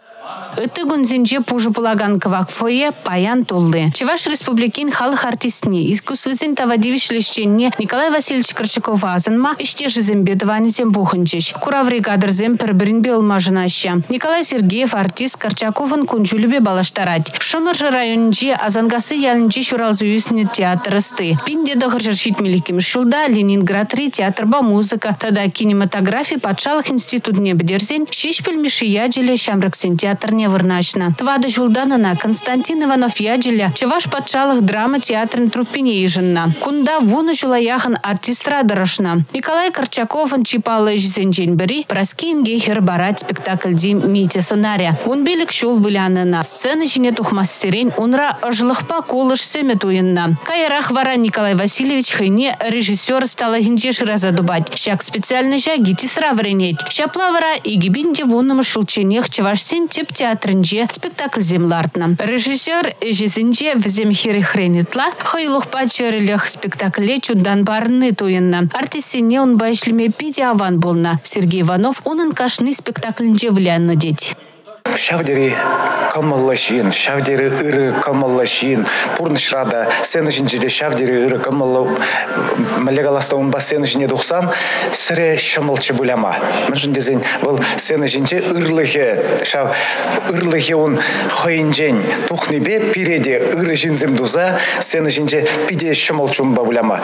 Эты гунзенже пужу пулаган квакфое паян толды. Чуваш республикин халық артистни искусствозен тавадивиш лещенне Николай Васильевич Корчаков азанма иште зембедвани зем буханчиш. Кураври кадрзем перберинбе олмажынаща. Николай Сергеев артист Корчаковын кунчулюбе балаштарать. Шымыржы районнже азангасы ялынче шуралзуюсне театрысты. Пинде дохыржыршит меликим шулда Ленинград-3 театрба музыка. Тада кинематография патшалық институтне бедерзен шешпел миши яджеле шамраксен театрне вырначна. Твады жулданына Константин Иванов яджеля чеваш патшалық драма театрын труппине ежинна. Кунда вуны жулаяхан артистра дырышна. Николай Корчаковын чипалы жзенжен бери праскин гейхер барать спектакльди мите сценария. Он белик шул вылянына. Сцены жіне тухмастерен унра жлыхпа колыш семе туинна. Кайрах вара Николай Васильевич хайне режиссер стала хинчеш разадубать. Шак специально жаги тисра вренеть. Шаплавара и гибинде вунным шулченех чевашсен тип театрынже спектакль землартна. Режиссер жезинже в земхире хренитла хойлухпа черелех спектакле чудан барны туинна. Артистине он байшлеме пиде аван болна. Сергей Иванов онын кашны спектакльнже влянны деть. Шавдери камаллашин, шавдери ыры камаллашин, пурнышрада сцена жинжеде шавдери ыры камалла малегаласта унба сцена жине духсан сыре шамалчы буляма. Мыжын дезен был сцена жинже ырлыхе, шав ырлыхе он хайнжен тухнебе пиреде ыры жинзем дуза сцена жинже пиде шамалчумба буляма.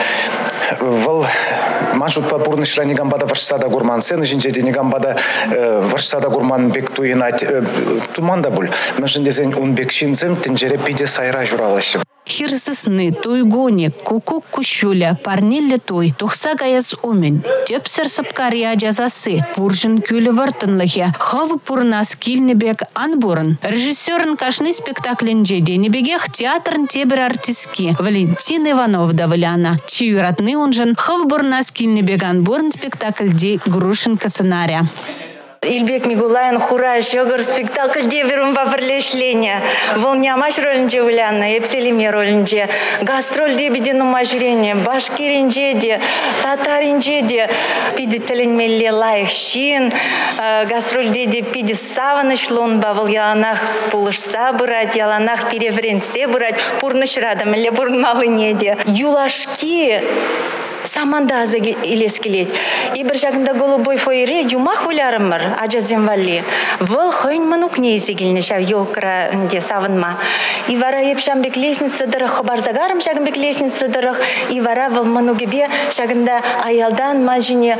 Вал мажут по пурнышра негамбада варшсада гурман сцена жинжеде негамбада варшсада гурман бек туинать туманда буль. Мәшін дезен унбек шинзем тенжере пиде сайра журалашы. Хирсысны, туйгоне, кукук кущуля, парнелле туй, тухса гаяз умен. Тепсер сапкария жазасы, пуржын күлі вартынлыхе, хавы пурнас килнебек анбурын. Режиссерын кашны спектаклінже денебегех театрын тебір артистки Валентин Иванов давыляна. Чиюратны унжын хавы пурнас килнебек анбурын спектакльде Грушенко сценария. Илбек Мигулайын хура шөгір спектакль деверім бапырлешление. Волнямаш ролінже уляны, епселеме ролінже. Гастроль дебеден умажрение, башкиринже де, татаринже де. Пиде тілінмелле лайық шин, гастроль деде пиде савыныш лонба, вол яланах пулышса бұрат, яланах перевренсе бұрат, пурныш радам, ле бұрнмалы неде. Юлашки саманда азы илескелет. И бір жағында голубой фойре юмах улярымыр, ажа земвали. Выл хойн манук не есегіліне шав елкіра де савынма. И вара епшамбек лестница дырық, хабар загарым шагынбек лестница дырық. И вара выл манугебе шагында аялдан мажине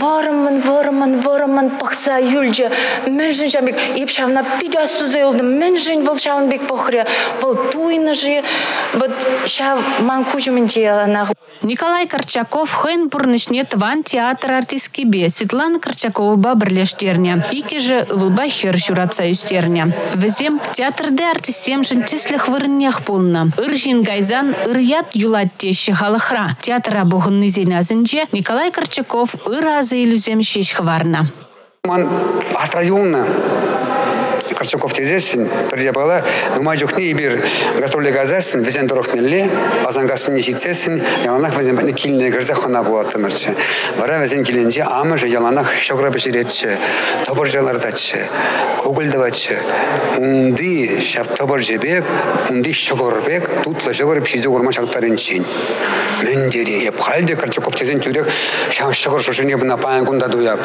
ворымын пақса юльджі. Мен жын жамбек епшамна пидя сузай олды. Мен жын выл шавынбек похря. Выл туйны жы. Вот шав манкучумен желанақ. Николай Корчаков хойн пурнышне тван театр артистки бе Светлана Корчакова бабрлештерня. Ики же вылба хер журатса юстерня. Везем театрде артистем жынтислых вырыннях полна. Иржин гайзан ирят юлат тещи халахра. Театра бухынны зенязынже Николай Корчаков иразы иллюзем шеш хварна. Ман астрайонна. Корчаков тезесін, бірде бала, ұмай жоқны ебір гастролі газасын, везен дұрықнелі, азангасын нешетсесін, яланақ везен бәні келіне кірзе қана болады мұрчы. Бара везен келенде амы жа яланақ шоғыра бішіретші, тобыр жалардатшы, көгілдаватшы. Унды шап тобыр жебек, унды шоғырбек, тутлы шоғырып шизе ұрма шақтарын чен. Мендері, еп қалды Корчаков тезен түрек, шам шоғыр шошын ебіна паян күнда дуяп.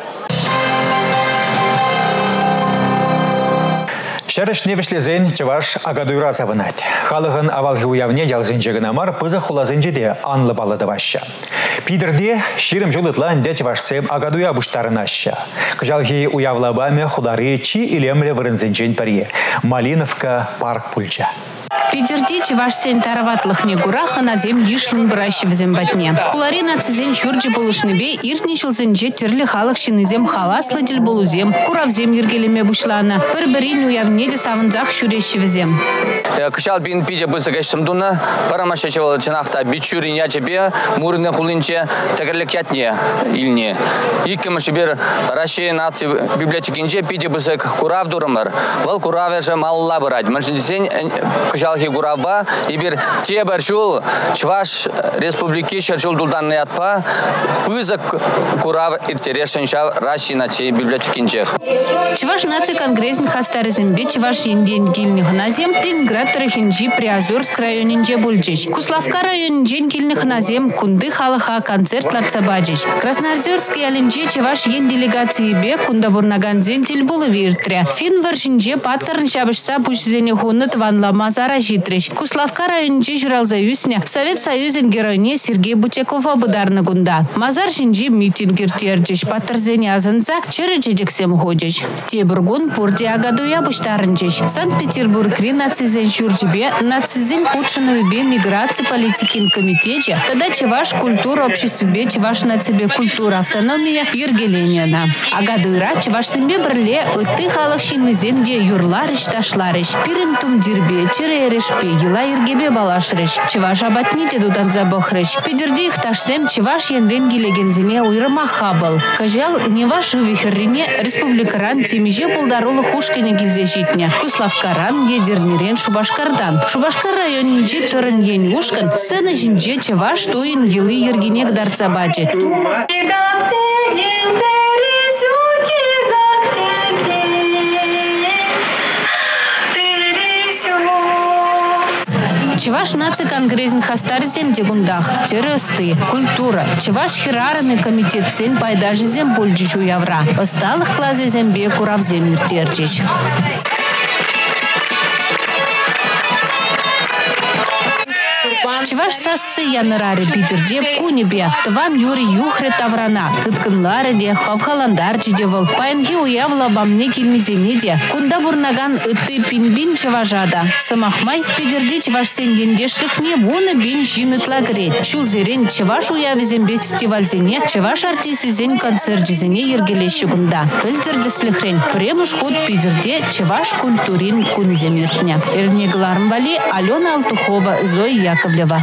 Шәріш невішлезен чываш агадуйра завынат. Халығын авалғы уявне ялзынжегін амар пызы хулазынжеде анлы балады башы. Пидірде ширым жолытлан де чывашсем агадуя бұштарын ашы. Кыжалғы уявлабаме хулары чи илемле вырынзынжен паре. Малиновка парк пульча. Пидерди чевашсен тараватлых негураха на зем ишлын бұрашы візем батне. Хулари нацизен шурджи болышныбе иртнешілзен жетерлі халық шинызем халаслы дел болузем, куравзем ергелеме бушлана. Бір-бірін уявнеде савынзақ шүреші візем. Кышал бин пиде бысы кәшсімдуна, парамашачевал чынақта бичуриня тебе, мурны хулинче тәгірлік ятне илне. Иккіміші бір Россия нации библиотекинче пиде бысы курав дұрымыр. Вал куравеже малла бұрад. Мәншіндесен кышалхи куравба, и бір те бір шул Чуваш республики шерчул дулданны атпа, бызы курав иртерешенша Россия нации библиотекинчех. Чуваш наци конгрессин хастарызымбе Чуваш енден гильных назем Ленинград Тарахинджи Приозерск районинже бульджиш. Куславка районинжен гильных назем кунды халыха концерт ларцабаджиш. Красноозерский алинже Чуваш ен делегации бе кунда бурнаганзен тельбулы виртре. Фин варшинже паттерн шабышса пушзене хуннат ванла мазара житриш. Куславка районинже журалзаюсня Совет Союзен героине Сергей Бутякова быдарны гунда. Мазар шинжи митингер терджиш паттерзене азынса черечедексем ходиш. Тебургун пурди агадуя буштарынчиш. Санкт-Петербург-ри нацизен шурджибе, нацизен худшинуйбе миграции политикин комитете, тогда Чуваш культура обществе Чуваш нацибе культура автономия ергеленена. Агадуйра Чуваш симбе брле ыты халық шиннизенде юрларыш ташларыш. Пирин тумдирбе, тиререшпе, ела ергебе балашрыш. Чуваш абатните дудан забохрыш. Пидерде их ташсем Чуваш енрен гилегензине уйрыма хабыл. Кажал не ваши вихеррине республикаран тимиже полдарулы хушкине гильзежитне. Куславкаран едернерен Шубашкардан. Шубашкар районинже тұрын ен ушкан, сцена жинже Чуваш туин елы ергенек дарцабаджет. Чуваш наци конгрессин хастарзем дегундах, террасты, культура. Чуваш хирарный комитет сен пайдажизем бульджичу явра. Осталых клазезем бе куравзем юртерчич. Чуваш сассы янырары бидерде кунебе, тван юри юхре таврана, тыткынлары де, хавхаландар жидевал, пайнги уявла бамне килмизенеде, кунда бурнаган ыты пинбин чуважада. Самахмай бидерде чуваш сен ендешликне вуны бин жинытла греть. Шул зерен чуваш уявизембе фестиваль зене, чуваш артисы зен концерт зене ергелещу гунда. Пыльдерде слихрень, премуш худ бидерде чуваш культурин куниземиртня. Эрнеглармбали Алена Алтухова, Зоя Яковлева.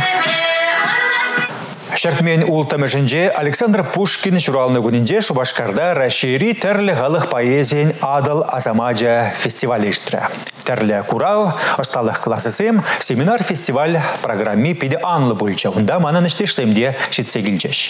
Шертмен ултамышынже Александр Пушкин журалны күнінде Шубашкарда Рашири тәрлі халық поэзиян адыл азамаджа фестивалештірі. Тәрлі курав, осталық классысым, семинар-фестиваль программе пиде анлы бульча. Унда манан іштешсемде шетсегілжеш.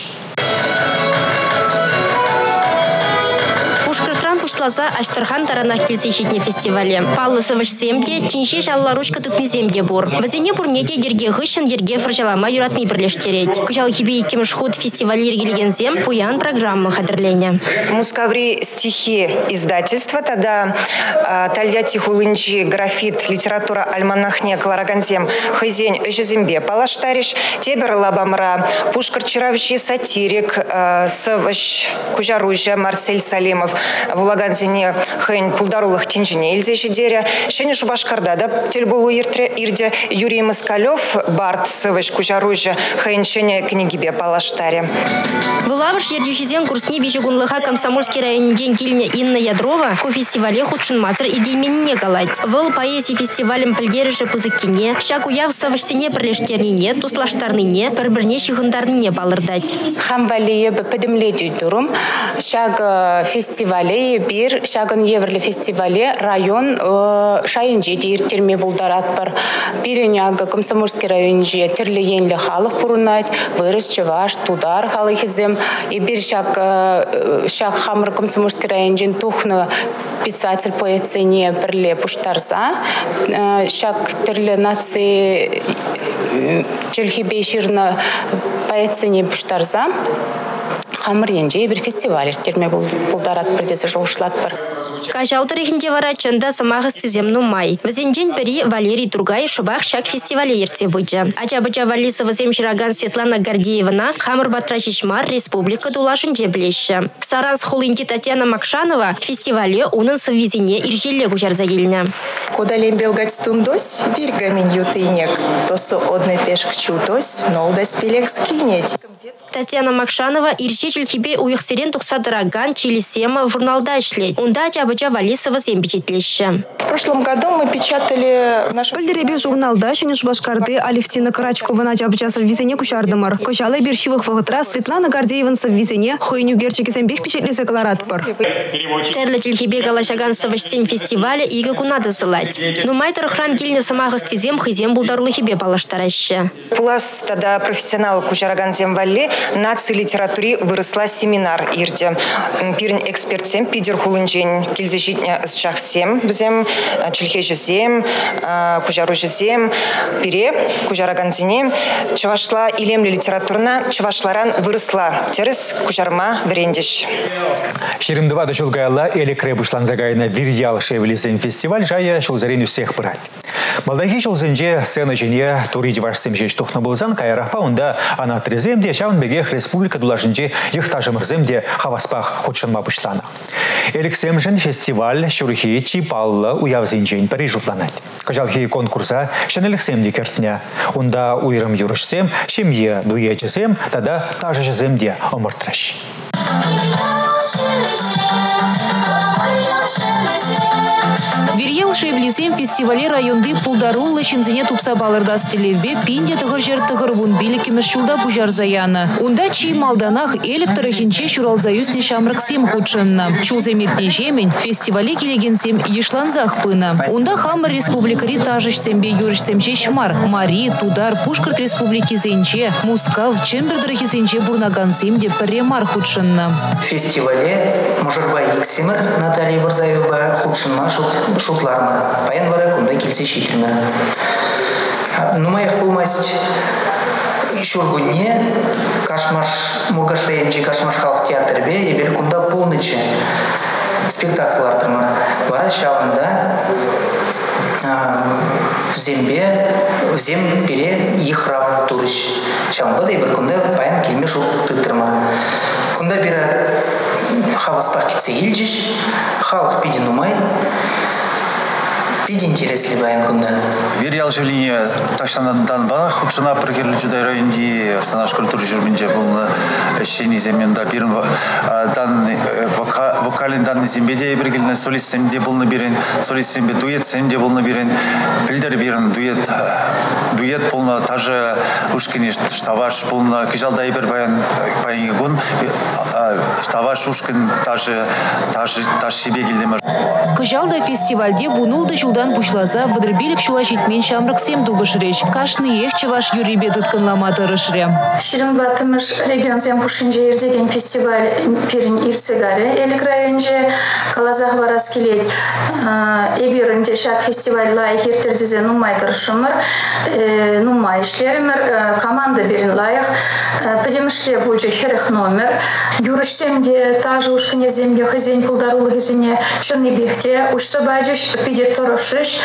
Пушлаза Аштархан таранах келсе шетне фестивале. Паллысы вышсемде, тинше жалларушка тытнеземде бур. Вазене бурнеде ерге ғышын ерге фыржалама юратный бірлештерет. Кыжал хибе икемш худ фестивале ергелегензем пуян программа хадырлене. Мускаври стихи издательства, тогда тальяти хулынчи графит литература альманахне клараганзем хайзень эжезембе палаштариш, тебер лабамра, Пушкар чаравщи сатирик, сывыш кужаружа Марсель Салимов, Вулаганзине хэнь пулдарулых тинжине Ильзеши деря, шене Шубашкарда, да, тельбулу ирде Юрий Москалев, Барт сывыш кужаружа хэнь шене книгибе палаштаре. Вылавыш ердюшизен курсне вежегунлыха Комсомольский район день кильня Инна Ядрова ко фестивале худшин мацер и дейменне галать. Выл поэзии фестивалем пальдерыше пузыкине, щак уяв савышсене прилештернине, туслаштарнине, перберне щихындарнине балырдать. Хамвалие бепедемледю дурум, щак фестивале бир, щагын еврле фестивале район шайынжи дейр терме булдарат бар. Биреняга Комсомольский район же терле енле халық пурунать, вырыс чеваш, тудар халыхизем. И бир щак хамр Комсомольский район жен тухны писатель поэцене бірле пуштарза, щак терле нации челхибе ширна поэцене пуштарза. Хамыр енже бір фестиваль терме бұлдарат бірдесі жоғышлат бір. Кажал тарихинде вара чында самағыз тіземну май. Візенжен бірі Валерий Тургай шыбақ шак фестивале ерте бұйджа. Ача-быча Валиса візем Шираган Светлана Гордеевна Хамыр Батрашишмар республика дулашын жеблеші. Саран схолинки Татьяна Макшанова фестивале унын сыввизине иржелле күжарза еліне. Кодалем белгать-тундось, виргамин ютынек, тосу одны пешк чудось, нолда спелек скинеть. Татьяна Макшанова ирчечил хибе уйхсерен тухсадыраган Чилисема журналда ишлет. Унда Джабача Валисова зембичетлеща. В прошлом году мы печатали в нашем... Пальдеребе журналда Шенеш Башкарды Алевтина Карачкова на Джабачаса в визене кушардымар. Кожалы Бершивых вагытра Светлана Гордееванса в визене Хойню Герчики зембех печатлесе колорадпар. Терлетел хибе галашаган савашсен фестиваля ига кунада сылать. Но майтер хран гильне самагасти зем хизем булдарлы хибе палаштараща. Пулас тогда профессионал Кужараган земвалли нации литературе выросла семинар ирде. Пирн эксперт сем пидер хулынжен килзежитня с шахсем бзем чилхежезем кужаружезем пире Кужараганзине чавашла илемли литературна чавашларан выросла терес кужарма врендиш. Шеримдова дошулгайла эле кребушлан загайна вирьял шевелизен фестиваль жая шулзарен всех брать. Молдахи шулзенже сцена жене турить ваш семжеч тухна булзан кайрахпа унда ана треземде шаунбегех республика дулажинже ихтажымырземде хаваспах худшанма бушлана. Элексемжен фестиваль шурхи чипалла уявзинжен пережутланать. Кажалхи конкурса шенелексемде кертня. Унда уйрым юрышсем, шемье дуечесем, тада тажежемде омыртраш. Вирьел шевлисем фестивале районды пулдарулы шинзине тупса балырда стилевбе пинде тыгыр жер тыгыр вун биликиме шулда бужар заяна. Унда чи малданах электрохинче шуралзаюсне шамрыксем худшынна. Шулземиртне жемень фестивале келегенсем ешланзах пына. Унда хамыр республикари тажышсембе юрышсемче шмар. Мари, Тудар, Пушкарт республики зенче, Мускал, Чембердрахи зенче бурнагансемде премар худшынна. Фестивале Можарбай Иксимыр Наталья Барзаева худшынма шутларма. Паян вара кунда келсе шитример. Нумаях пулмасть шургуне кашмаш мургашренчи кашмаш халк театрбе ебер кунда полныче спектакльлар тырма. Вара шавында в зем пере ихрав турыш. Шавында ебер кунда паян келме шут тытрма. Кунда бира хаваспах китсе илжиш, халк пиди нумай. Пиди интересли баян кунда. Вирьял живление таштанадан бана худшина прикирлі жудай районди станаш культуры жүрмінже бұл шени земенда бирін вокален данный зембеде біргіліне солист земде болны берен, солист зембе дуэт земде болны берен, білдер берен дуэт болны тажы ушкіне штаваш болны кежалда ебір баян гун штаваш ушкін тажы шебе келдемір. Кежалда фестивальде бунулды жулдан бушлаза выдрбилик шулашитмен шамрыксем дубышреш. Кашны ех чаваш юрибе тутканламаты рышре. Ширин батымыш регион зем пушинже ердеген фестиваль пирин ирцегаре элик районже калазах барас келет. Эбиринде шак фестиваль лайх иртердезе нумай тыршымыр, нумай ишлеример, команда берин лайх. Подемышле будет херех номер. Юрышсемде тажы ушкыне земде хызень пулдарулы хызене шыны бехте ушса баджиш пидет торошиш.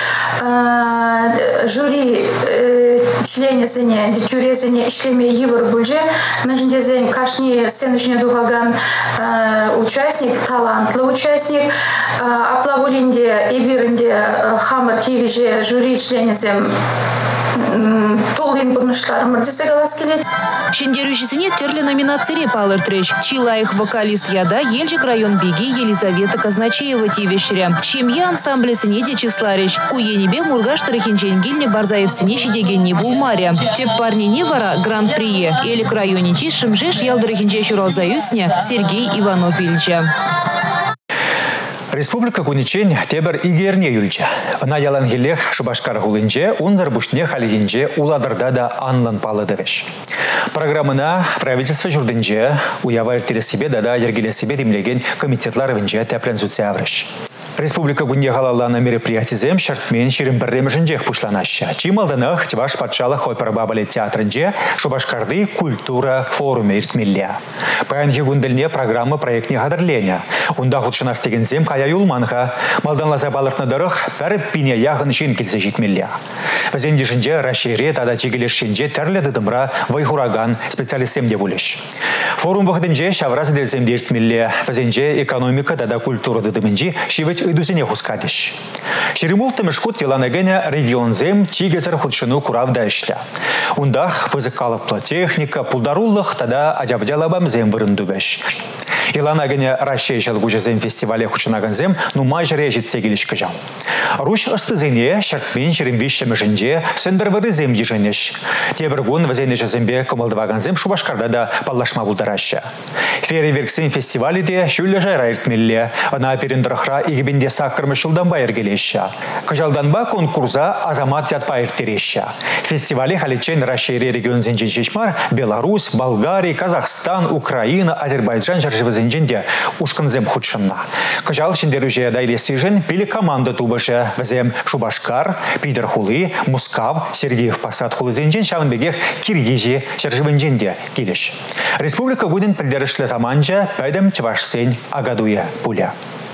Жюри членезене, дитюрезене ишлеме евр буже. Междезен кашни сеночне дугаган участник, талантлы участник. Аплавулинде эбиринде хамыр тивиже жюри членезем толгин бурнышларымыр десе галас келет. Шендерушисине терлі номинацире палыртреш. Чилаих вокалист яда Ельжик район беги Елизавета Казначеева тивешря. Шемье ансамблесине де числареш. Куенебе Мургаш Тарахинченгильне Барзаевсине шидегенне булмаря. Теп парни невара гран-прие. Элик районичи Шимжеш Ялдарахинче Шуралзаюсне Сергей Иванов Ильча. Республика Куничень тебер игерне юльча. На ялангелех Шубашкар гулынче, унзар бушне халигинче уладырда да анлан палыдырыш. Программына правительство журдынче уява иртересибе да ергелесибе демлеген комитетлар винче теплензуция аврыш. Республика Гунья халаллана мероприятизем шартмен ширим бірремжінжех пушланаща. Чималданах Чуваш патшалық ойпарбабали театрынже Шубашкарды культура форуме иртмелле. Паянхи гундельне программа проектне гадырленя. Унда худшынас тегензем кая юлманха. Малданлаза балыртнадырых пәрі пине яғын жин келсе житмелле. Вазендишінже рашире тада чегелешшінже тәрлі дыдымра вайхураган специалистемде булеш. Форум вғыдынже шавраз делземде иртмелле. Вазенже экономика тада культура дыдымынжи шивет ыдусене хускадиш. Шеремулты мешкут Еланагене регионзем чигезер худшину куравда ишля. Ундах пызыкалыплы техника, пулдаруллых тада ажабдялабамзем вырындубеш. Еланагене Россия жылгужезем фестивале худшынаганзем нумай жыре жетсе келішкі жам. Руш ыстызене шаркмен шеремвеші мүшінде сендірвірізем еженеш. Тебіргун вазене жезембе комылдываганзем Шубашкарда да паллашма булдарашы. Фейерверксен фестивалі де шүлі жайра ертмелі. Ана перендіріхра игібінде сақырмы шылдан байыр келеші. Кыжалданба конкурса азамат ятпа ертереші. Фестивалі халечен Россия регионзен жешмар Беларусь, Болгария, Казахстан, Украина, Азербайджан жаржывызенженде ушкынзем худшынна. Кыжал шендеруже дайлесі жын пілі команда тубышы візем Шубашкар, Питер Хулы, Мускав, Сергеев Посад Хулызенжен шавынбегех Киргизия жаржывенженде келеш. Республика гуден пілдерішлі заманжа пәдім чывашсен агадуя пуля.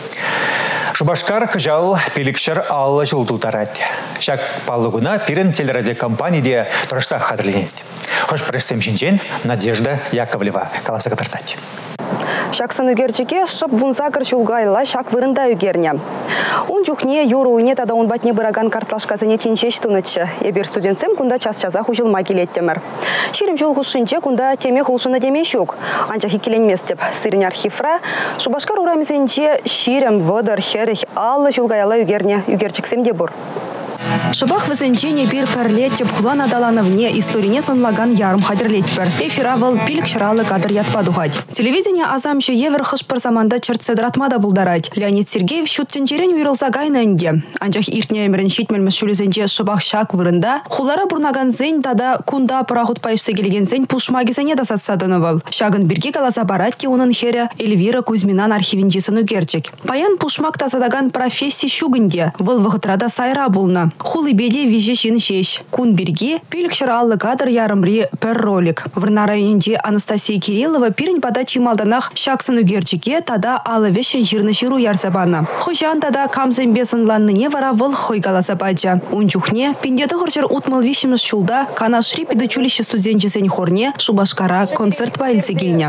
Шубашкар кыжал пилікшір аллы жылдултарад. Шак паллығына пирен телерадиокомпанияде тұрышсақ қадырленет. Хош прессем жинжен Надежда Яковлева каласы катыртать. Шаксын үгерчеке шып вунзагыр чулгайла шак вырында үгерне. Он жүхне юру уйне тада он батне быраган картлашказыне тинчеш тунычы. Ебір студентсем кунда час-чаза хужылма келеттемір. Шерім жол хушынче кунда теме хулшыны деме шук. Анча хикеленмес деп сырын архивра. Шубашкар урамезенче ширем вăдăр херих аллы чулгайла үгерне үгерчексем де бур. Шыбах візенчене бір пәрлеттеп құлан адаланывне историне санлаган ярым хадірлетпір. Эфиравыл пилік шыралы кадр ятпадуғад. Телевидение азамшы евер хышпыр заманда чыртседратмада бұлдарад. Леонид Сергеев шуттенчерен уйрылса гайнанде. Анчах иртне әмірін шитмелміз шүлізенче шыбах шак вырында. Хулара бұрнаган зен тада кунда парахут пайшсы келген зен пушмагизене да сатсадынывыл. Шагын бірге каласа баратте унын хері Эльвира Кузьминан архивинчесін үгерчек. Паян пушмак тасадаган профессия шугынде. Выл вғытрада сайра бұлна. Хулыбеде вежешін шеш. Кун бірге пилікшір аллы кадр ярымри пір ролик. Вырна районенде Анастасия Кириллова пирін подачи малданах шаксын үгерчеке тада алы вешен жирны ширу ярсабана. Хожан тада камзембесын ланныне вара выл хойгаласа бача. Унчухне пиндеті хырчыр утмал вешіміз шулда канашри педучилище студенчесен хорне Шубашкара концерт байлсы келіне.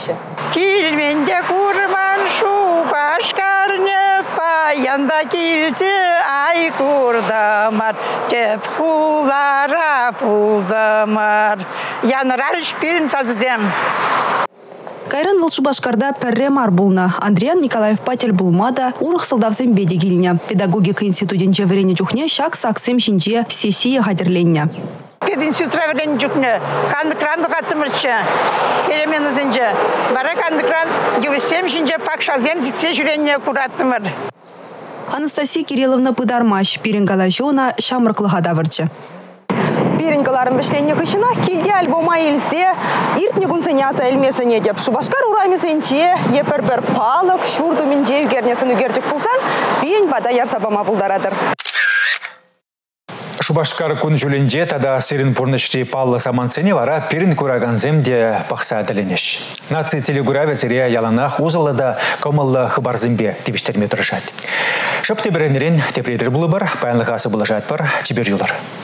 Килменде курман Шубашкарне паянда келсе ай курдамар, теп хулара пулдамар. Янырар шпирин саздем. Кайран выл Шубашкарда пәрремар булна. Андриан Николаев Патель булмада урых сылдавсем беде келіне. Педагогика институтенче врене жүхне шак саксем шинче сессия хадерленне. Пединститут врене жүхне. Канды қатымырчы. Перемен үзінже. Бара канды кран девісем шинче пакшазем зиксе жүрене кураттымыр. Анастасия Кирилловна пыдармаш пиренгалажона шамырқлыға давырчы. Пиренгаларын вишленне кышына келде альбома елсе иртне күнсеняса әлмесіне деп Шубашкар урамесенче епір-бір палық шурду менже үгернесін үгерчік болсан пирен бада ярсабама бұлдарадыр. Шубашкар күн жүленже тада сирин пурнышри паллы саманцене вара пирин кураганземде пақса әділенеш. Наци телегураве зіре яланах узылыда комылы хыбарзымбе тевіштерме тұрышад. Шыпты бірінерін тепредер бұлы бар, паянлығы асы бұлажат бар, чибер юлар.